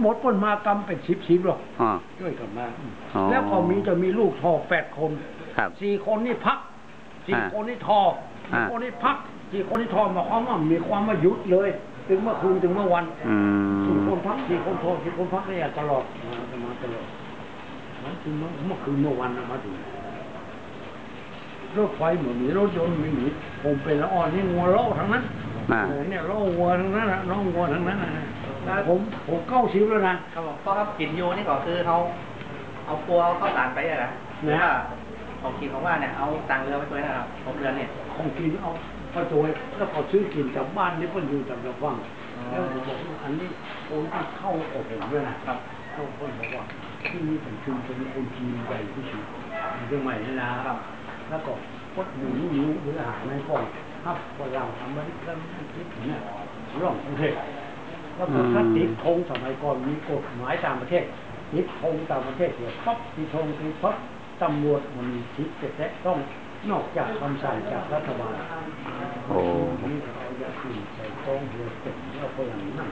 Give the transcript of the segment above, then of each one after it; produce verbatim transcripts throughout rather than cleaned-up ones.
หมดคนมากรรมเป็นสิบสิบหรอกช่วยกันมาแล้วพอมีจะมีลูกทอแปดคนสี่คนนี่พักสี่คนนี่ทอสี่คนนี่พักสี่คนนี่ทอมาความว่ามีความมาหยุดเลยถึงเมื่อคืนถึงเมื่อวันสี่คนพักสี่คนทอสี่คนพักได้ตลอดมามาตลอดมาถึงเมื่อคืนเมื่อวันมาถึงรถไฟเหมือนมีรถยนต์ไม่มีผมเป็นละอ่อนนี่งัวเล่าทั้งนั้นเนี่ยเล่าวัวทั้งนั้นนะน้องวัวทั้งนั้นนะผมผมเก้าชิวแล้วนะครับผมก็ครับกินโยนี่ก็คือเขาเอาปัวเข้าสารไปอะนะเนี่ยของกินของว่าเนี่ยเอาต่างเรือไปตัวนะครับของเรือเนี่ยของกินเอาไปตัวแล้วพอซื้อกินจากบ้านนี่เพิ่นอยู่จากระวังแล้วบอกอันนี้คนที่เข้าออกผมด้วยนะครับเข้าเพิ่นบอกว่าที่นี่เป็นชุมชนคนจีนใหญ่ที่สุดในเชียงใหม่นี่นะครับแล้วก็พดหมูนิ้วหรืออาหารในป้องครับคนเราทำมาที่เริ่มคิดเนี่ยร่องประเทศแล้วก็ถ้าติดธงสมัยก่อนมีกฎหมายต่างประเทศติดธงต่างประเทศเดี๋ยวปั๊บติดธงติดปั๊บตำรวจมันมีสิทธิ์แต่ต้องนอกจากคำสั่งจากรัฐบาลโอ้นี่เขาจะขึ้นใส่กองเรือเต็มแล้วคนหลังนั่ง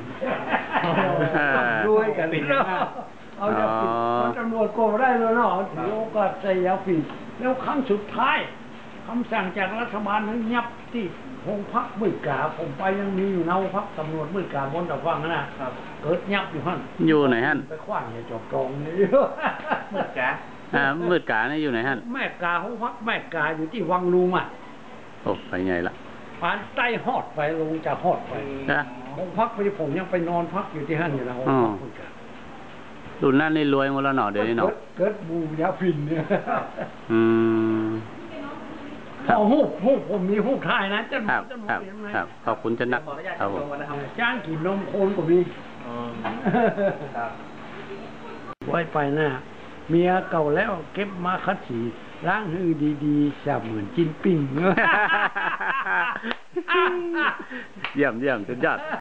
ด้วยกันเอาจะปิดตำรวจโกงได้เลยเนาะถือโอกาสใส่ยาปิดแล้วครั้งสุดท้ายคำสั่งจากรัฐบาลนั้นยับที่โรงพักมืดกาผมไปยังมีอยู่ในโรงพักตำรวจมืดกาบนตะฟังนะเกิดยับอยู่ฮั่นอยู่ไหนฮั่นไปคว้างอย่าจอบกองนี่มืดกาอ่ามืดกาเนี่ยอยู่ไหนฮั่นแม่กาโรงพักแม่กาอยู่ที่วังลุงอ่ะโอ้ไปไงล่ะผ่านใต้ฮอดไปลงจากฮอดไปนะโรงพักไปผมยังไปนอนพักอยู่ที่ฮั่นอยู่นะโรงพักมืดการุ่นนั้นนี่รวยหมดแล้วเนาะเดี๋ยวนี้เนาะเกิดบูยาฟินเนี่ยอืมเอาหูหูผมมีหูทายนะจะครับครับครับขอบคุณจะนักครับผมจ้างกินนมโคนก็มีไว้ไปหน้าเมียเก่าแล้วเก็บมาคัดสีล้างหือดีๆแซ่บเหมือนกินปิ้งเยี่ยมเยี่ยมสุดยอด